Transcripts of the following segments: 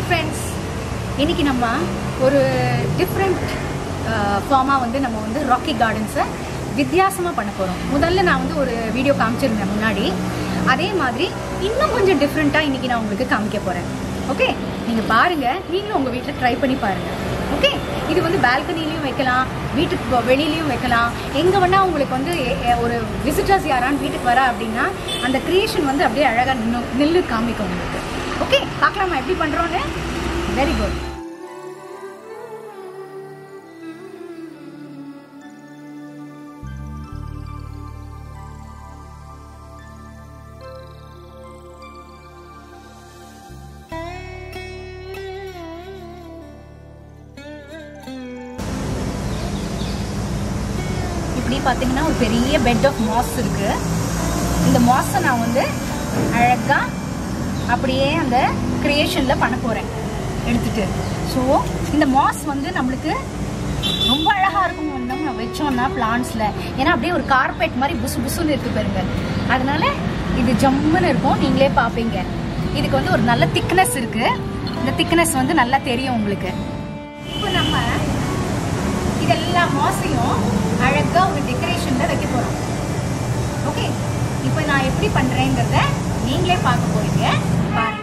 friends, இன்னைக்கு நம்ம ஒரு டிஃபரண்ட் ஃபார்மா வந்து நம்ம வந்து ராக்கி கார்டன்ஸை வித்தியாசமா பண்ண போறோம். முதல்ல நான் வந்து ஒரு வீடியோ காமிச்சிருந்தேன் முன்னாடி. அதே மாதிரி இன்னும் கொஞ்சம் டிஃபரண்டா இன்னைக்கு நான் உங்களுக்கு காமிக்க போறேன். ஓகே, நீங்க பாருங்க, நீங்களும் உங்க வீட்டில் ட்ரை பண்ணி பாருங்க. ஓகே, இது வந்து பால்கனிலையும் வைக்கலாம், வீட்டுக்கு வெளியிலையும் வைக்கலாம். எங்க வேணா உங்களுக்கு வந்து ஒரு விசிட்டர்ஸ் யாரான்னு வீட்டுக்கு வர அப்படின்னா அந்த கிரியேஷன் வந்து அப்படியே அழகா நின்று காமிக்கும் உங்களுக்கு. ஓகே, பார்க்கலாமா எப்படி பண்றோன்னு? Very good. இப்படி பார்த்தீங்கன்னா ஒரு பெரிய பெட் ஆஃப் மாஸ் இருக்கு. இந்த மாஸை நான் வந்து அழகா அப்படியே அந்த கிரியேஷன்ல பண்ண போறேன் எடுத்துட்டு. ஸோ இந்த மாஸ் வந்து நம்மளுக்கு ரொம்ப அழகா இருக்கும் நம்ம வச்சோம்னா பிளான்ட்ஸ்ல. ஏன்னா அப்படியே ஒரு கார்பெட் மாதிரி புசு புசுன்னு இருக்கு பாருங்க. அதனால இது ஜம்முன்னு இருக்கும், நீங்களே பார்ப்பீங்க. இதுக்கு வந்து ஒரு நல்ல திக்னஸ் இருக்கு. இந்த திக்னஸ் வந்து நல்லா தெரியும் உங்களுக்கு. இப்போ நம்ம இதெல்லாம் மாஸையும் அழகா ஒரு டெக்கரேஷன்ல வைக்க போறோம். ஓகே, இப்போ நான் எப்படி பண்றேங்கிறத நீங்களே பார்க்க போறீங்க, பாருங்க.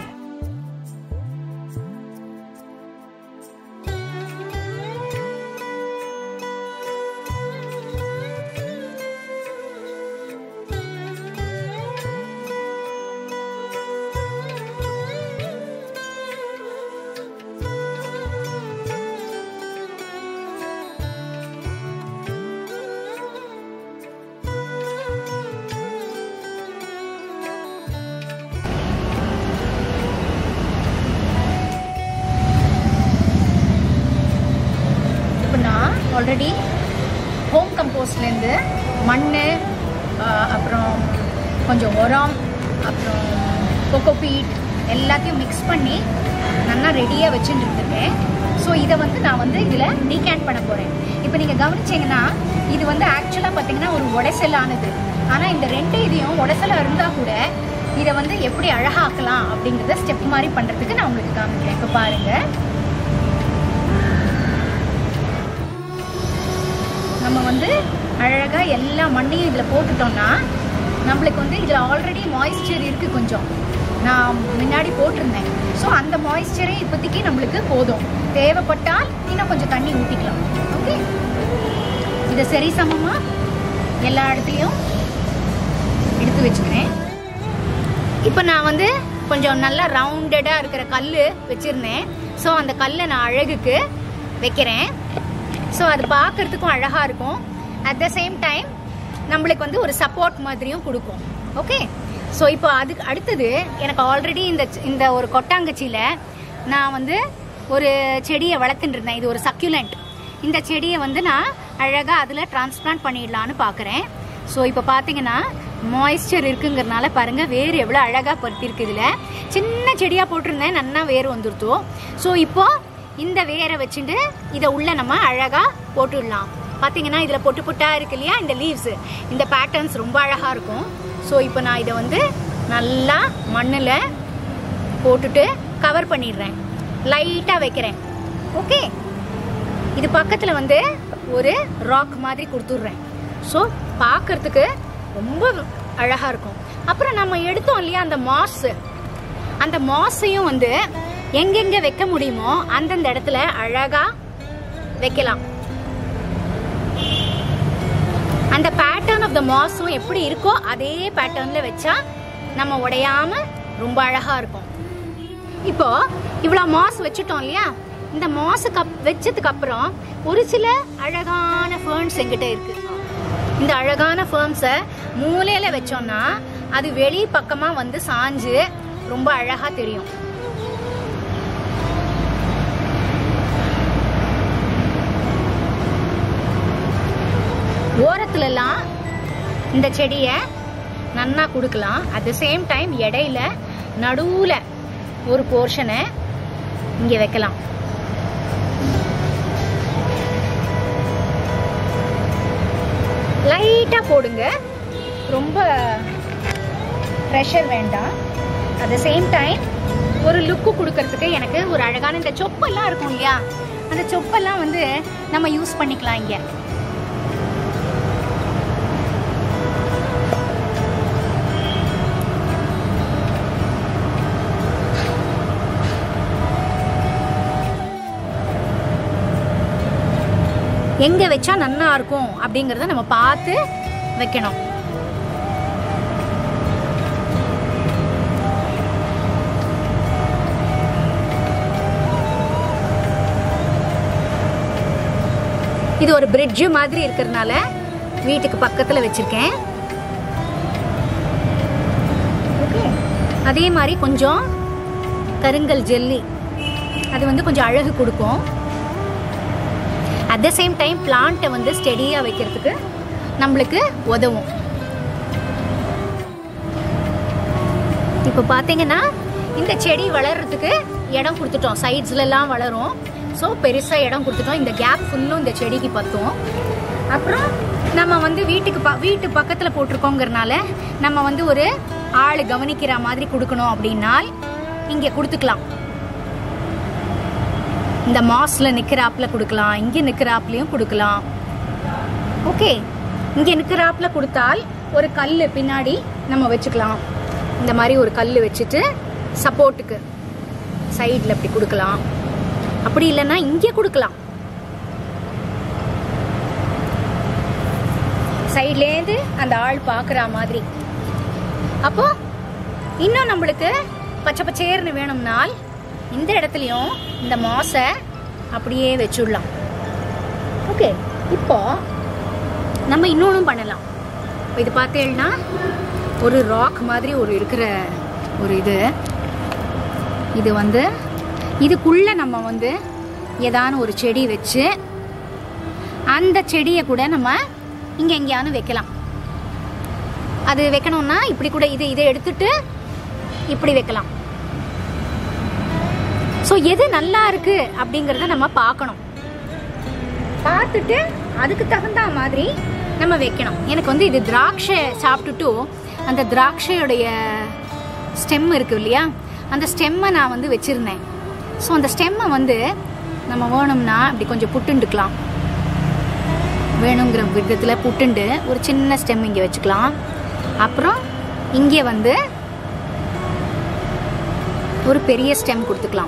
ஆல்ரெடி ஹோம் கம்போஸ்ட்லேருந்து மண், அப்புறம் கொஞ்சம் உரம், அப்புறம் கோகோபீட் எல்லாத்தையும் மிக்ஸ் பண்ணி நல்லா ரெடியாக வச்சுட்டு இருந்துருக்கேன். ஸோ இதை வந்து நான் வந்து இதில் டீகேண்ட் பண்ண போகிறேன். இப்போ நீங்கள் கவனிச்சிங்கன்னா இது வந்து ஆக்சுவலாக பார்த்தீங்கன்னா ஒரு உடைசலானது. ஆனால் இந்த ரெண்டு இதையும் உடைசலாக இருந்தால் கூட இதை வந்து எப்படி அழகாக்கலாம் அப்படிங்கிறத ஸ்டெப் மாதிரி பண்ணுறதுக்கு நான் உங்களுக்கு காமிக்கிறேன். இப்போ பாருங்கள், நம்ம வந்து அழகாக எல்லா மண்ணையும் இதில் போட்டுட்டோம்னா நம்மளுக்கு வந்து இதில் ஆல்ரெடி மாய்ஸ்சர் இருக்குது கொஞ்சம். நான் முன்னாடி போட்டிருந்தேன். ஸோ அந்த மாய்ஸ்சரே இப்போதைக்கு நம்மளுக்கு போதும். தேவைப்பட்டால் இன்னும் கொஞ்சம் தண்ணி ஊற்றிக்கலாம். ஓகே, இதை சரி சமமாக எல்லா இடத்துலையும் எடுத்து வச்சுக்கிறேன். இப்போ நான் வந்து கொஞ்சம் நல்லா ரவுண்டடாக இருக்கிற கல் வச்சுருந்தேன். ஸோ அந்த கல்லை நான் அழகுக்கு வைக்கிறேன். ஸோ அது பார்க்கறதுக்கும் அழகாக இருக்கும். அட் த சேம் டைம் நம்மளுக்கு வந்து ஒரு சப்போர்ட் மாதிரியும் கொடுக்கும். ஓகே, ஸோ இப்போ அதுக்கு அடுத்தது எனக்கு ஆல்ரெடி இந்த ஒரு கொட்டாங்கச்சியில் நான் வந்து ஒரு செடியை வளர்த்துட்டு இருந்தேன். இது ஒரு சக்யூலண்ட். இந்த செடியை வந்து நான் அழகாக அதில் டிரான்ஸ்பிளான்ட் பண்ணிடலான்னு பார்க்குறேன். ஸோ இப்போ பார்த்தீங்கன்னா மாய்ஸ்சர் இருக்குங்கிறனால பாருங்கள் வேர் எவ்வளோ அழகாக பருத்திருக்கு. இதில் சின்ன செடியாக போட்டிருந்தேன், நல்லா வேர் வந்துருத்தோம். ஸோ இப்போ இந்த வேரை வச்சுட்டு இதை உள்ள நம்ம அழகா போட்டுடலாம். பார்த்தீங்கன்னா இதில் பொட்டு பொட்டாக இருக்கு இல்லையா, இந்த லீவ்ஸ், இந்த பேட்டர்ன்ஸ் ரொம்ப அழகாக இருக்கும். ஸோ இப்போ நான் இதை வந்து நல்லா மண்ணில் போட்டுட்டு கவர் பண்ணிடுறேன், லைட்டாக வைக்கிறேன். ஓகே, இது பக்கத்தில் வந்து ஒரு ராக் மாதிரி கொடுத்துட்றேன். ஸோ பார்க்கறதுக்கு ரொம்ப அழகாக இருக்கும். அப்புறம் நம்ம எடுத்தோம் இல்லையா அந்த மாஸ், அந்த மாஸையும் வந்து எங்கெங்க வைக்க முடியுமோ அந்தந்த இடத்துல அழகா வைக்கலாம். அந்த பேட்டர்ன் ஆஃப் த மாஸும் எப்படி இருக்கோ அதே பேட்டர்ன்ல வச்சா நம்ம உடையாம ரொம்ப அழகா இருக்கும். இப்போ இவ்வளோ மாஸ் வச்சுட்டோம் இல்லையா, இந்த மாஸ் வச்சதுக்கு அப்புறம் ஒரு சில அழகான ஃபர்ன்ஸ் எங்கிட்ட இருக்கு. இந்த அழகான ஃபர்ன்ஸை மூலையில வச்சோம்னா அது வெளி பக்கமா வந்து சாஞ்சு ரொம்ப அழகா தெரியும். ஓரத்துலலாம் இந்த செடியை நன்னா கொடுக்கலாம். அட் த சேம் டைம் இடையில நடுவில் ஒரு போர்ஷனை இங்கே வைக்கலாம். லைட்டாக போடுங்க, ரொம்ப ப்ரெஷர் வேண்டாம். அட் த சேம் டைம் ஒரு லுக்கு கொடுக்கறதுக்கு எனக்கு ஒரு அழகான இந்த சொப்பெல்லாம் இருக்கும் இல்லையா, அந்த சொப்பெல்லாம் வந்து நம்ம யூஸ் பண்ணிக்கலாம் இங்க. எங்க வச்சா நல்லா இருக்கும் அப்படிங்கறத நம்ம பார்த்து வைக்கணும். இது ஒரு பிரிட்ஜ் மாதிரி இருக்கிறதுனால வீட்டுக்கு பக்கத்துல வச்சிருக்கேன். அதே மாதிரி கொஞ்சம் கருங்கல் ஜெல்லி, அது வந்து கொஞ்சம் அழகு கொடுக்கும். அட் த சேம் டைம் பிளான்ட்டை வந்து ஸ்டெடியா வைக்கிறதுக்கு நம்மளுக்கு உதவும். இப்போ பார்த்தீங்கன்னா இந்த செடி வளர்றதுக்கு இடம் கொடுத்துட்டோம், சைட்ஸ்லாம் வளரும். ஸோ பெருசாக இடம் கொடுத்துட்டோம். இந்த கேப் ஃபுல்லும் இந்த செடிக்கு பத்தும். அப்புறம் நம்ம வந்து வீட்டு பக்கத்தில் போட்டிருக்கோங்கிறனால நம்ம வந்து ஒரு ஆள் கவனிக்கிற மாதிரி கொடுக்கணும் அப்படின்னா இங்கே கொடுத்துக்கலாம். இந்த மாஸ்ல நிற்கிறாப்புல கொடுக்கலாம், இங்கே நிற்கிறாப்புலையும் கொடுக்கலாம். ஓகே, இங்கே நிற்கிறாப்புல கொடுத்தால் ஒரு கல் பின்னாடி நம்ம வச்சுக்கலாம். இந்த மாதிரி ஒரு கல் வச்சுட்டு சப்போர்ட்டுக்கு சைடில் இப்படி கொடுக்கலாம். அப்படி இல்லைன்னா இங்கே கொடுக்கலாம். சைட்லேருந்து அந்த ஆள் பார்க்குற மாதிரி. அப்போ இன்னும் நம்மளுக்கு பச்சை பச்சையர்னு வேணும்னால் இந்த இடத்துலையும் இந்த மாஸை அப்படியே வச்சுடலாம். ஓகே, இப்போ நம்ம இன்னொன்றும் பண்ணலாம். இது பார்த்தேன்னா ஒரு ராக் மாதிரி ஒரு இருக்கிற ஒரு இது வந்து இதுக்குள்ள நம்ம வந்து ஏதான ஒரு செடி வச்சு அந்த செடியை கூட நம்ம இங்கே எங்கேயானு வைக்கலாம். அது வைக்கணும்னா இப்படி கூட இதை எடுத்துட்டு இப்படி வைக்கலாம். ஸோ எது நல்லா இருக்கு அப்படிங்கிறத நம்ம பார்க்கணும். பார்த்துட்டு அதுக்கு தகுந்த மாதிரி நம்ம வைக்கணும். எனக்கு வந்து இது திராட்சை சாப்பிட்டுட்டு அந்த திராட்சையுடைய ஸ்டெம் இருக்கு இல்லையா, அந்த ஸ்டெம்மை நான் வந்து வச்சிருந்தேன். ஸோ அந்த ஸ்டெம்மை வந்து நம்ம வேணும்னா இப்படி கொஞ்சம் புட்டுண்டுக்கலாம். வேணுங்கிற விதத்தில் புட்டுண்டு ஒரு சின்ன ஸ்டெம் இங்கே வச்சுக்கலாம். அப்புறம் இங்கே வந்து ஒரு பெரிய ஸ்டெம் கொடுத்துக்கலாம்.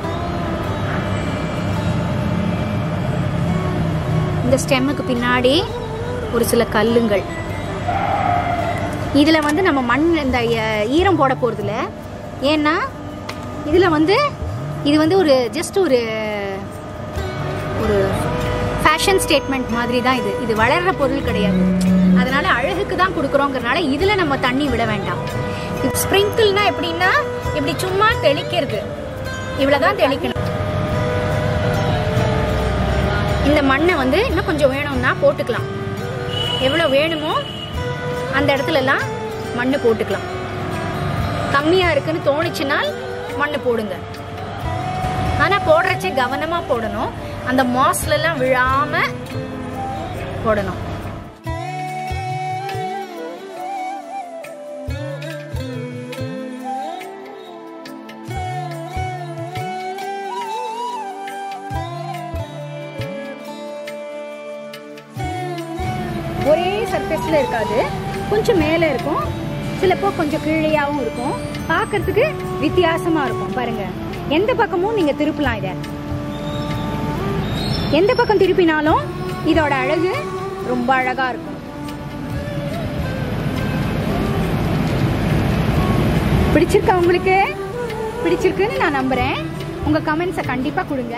இந்த ஸ்டெம்முக்கு பின்னாடி ஒரு சில கல்லுங்கள். இதில் வந்து நம்ம மண் இந்த ஈரம் போட போகிறதில்ல. ஏன்னா இதில் வந்து இது வந்து ஒரு ஜஸ்ட் ஒரு ஃபேஷன் ஸ்டேட்மெண்ட் மாதிரி தான். இது வளர்கிற பொருள் கிடையாது. அதனால அழகுக்கு தான் கொடுக்குறோங்கிறனால இதில் நம்ம தண்ணி விட வேண்டாம். ஸ்ப்ரிங்கிள்னா எப்படின்னா இப்படி சும்மா தெளிக்கிறது, இவ்வளோதான் தெளிக்கணும். இந்த மண்ணை வந்து இன்னும் கொஞ்சம் வேணும்னா போட்டுக்கலாம். எவ்வளோ வேணுமோ அந்த இடத்துலலாம் மண்ணு போட்டுக்கலாம். கம்மியாக இருக்குன்னு தோணுச்சுனால் மண்ணு போடுங்க. ஆனால் போடுறச்சே கவனமாக போடணும். அந்த மாஸ்லாம் விழாம போடணும். ஒரே சர்ஃபேஸ்ல இருக்காது, கொஞ்சம் மேலே இருக்கும், சிலப்போ கொஞ்சம் கீழேயாவும் இருக்கும். பார்க்கறதுக்கு வித்தியாசமா இருக்கும். பாருங்க, எந்த பக்கமும் நீங்க திருப்பலாம். இதை எந்த பக்கம் திருப்பினாலும் இதோட அழகு ரொம்ப அழகா இருக்கும். பிடிச்சிருக்கா உங்களுக்கு? பிடிச்சிருக்குன்னு நான் நம்புறேன். உங்க கமெண்ட்ஸை கண்டிப்பா கொடுங்க.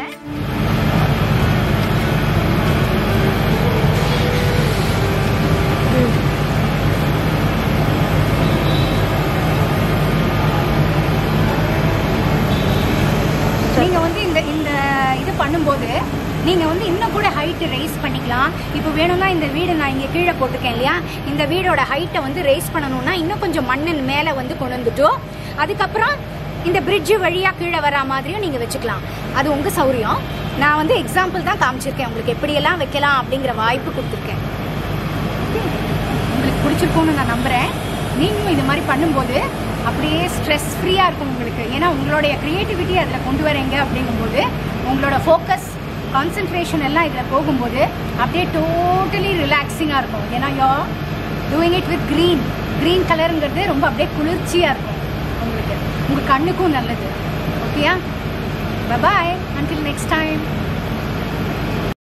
நீங்க வந்து இந்த இது பண்ணும்போது நீங்க வந்து இன்னும் கூட ஹைட் ரைஸ் பண்ணிக்கலாம். இப்போ வேணும்னா இந்த வீடு நான் இங்க கீழே போட்டிருக்கேன் இல்லையா, இந்த வீடோட ஹைட்டை வந்து ரைஸ் பண்ணணும்னா இன்னும் கொஞ்சம் மண்ணு மேலே வந்து கொண்டு வந்துட்டோம். அதுக்கப்புறம் இந்த பிரிட்ஜ் வழியா கீழே வரா மாதிரியும் நீங்க வச்சுக்கலாம். அது உங்க சௌரியம். நான் வந்து எக்ஸாம்பிள் தான் காமிச்சிருக்கேன், உங்களுக்கு எப்படியெல்லாம் வைக்கலாம் அப்படிங்கிற வாய்ப்பு கொடுத்துருக்கேன். உங்களுக்கு பிடிச்சிருக்கும்னு நான் நம்புறேன். நீங்களும் இது மாதிரி பண்ணும்போது அப்படியே ஸ்ட்ரெஸ் ஃப்ரீயாக இருக்கும் உங்களுக்கு. ஏன்னா உங்களுடைய க்ரியேட்டிவிட்டி அதில் கொண்டு வரீங்க அப்படிங்கும்போது உங்களோட ஃபோக்கஸ் கான்சன்ட்ரேஷன் எல்லாம் இதில் போகும்போது அப்படியே டோட்டலி ரிலாக்ஸிங்காக இருக்கும். ஏன்னா you doing it with green கலருங்கிறது ரொம்ப அப்படியே குளிர்ச்சியாக இருக்கும் உங்களுக்கு, உங்கள் கண்ணுக்கும் நல்லது. ஓகேயா? Bye bye, until next time.